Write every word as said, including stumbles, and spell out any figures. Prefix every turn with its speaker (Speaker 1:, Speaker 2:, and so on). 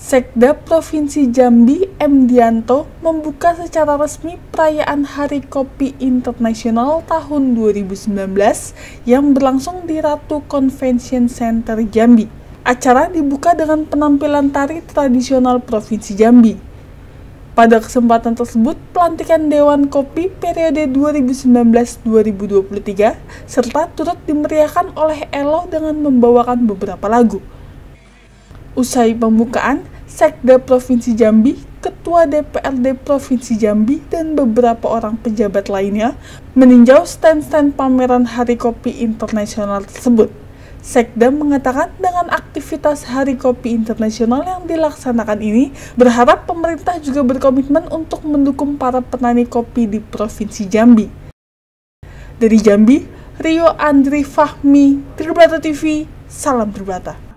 Speaker 1: Sekda Provinsi Jambi M. Dianto membuka secara resmi perayaan Hari Kopi Internasional tahun dua ribu sembilan belas yang berlangsung di Ratu Convention Center Jambi. Acara dibuka dengan penampilan tari tradisional Provinsi Jambi. Pada kesempatan tersebut, pelantikan Dewan Kopi periode dua ribu sembilan belas sampai dua ribu dua puluh tiga serta turut dimeriahkan oleh Elo dengan membawakan beberapa lagu. Usai pembukaan, Sekda Provinsi Jambi, Ketua D P R D Provinsi Jambi, dan beberapa orang pejabat lainnya meninjau stand-stand pameran Hari Kopi Internasional tersebut. Sekda mengatakan dengan aktivitas Hari Kopi Internasional yang dilaksanakan ini, berharap pemerintah juga berkomitmen untuk mendukung para petani kopi di Provinsi Jambi. Dari Jambi, Rio Andri Fahmi, Tribata T V, salam Tribata.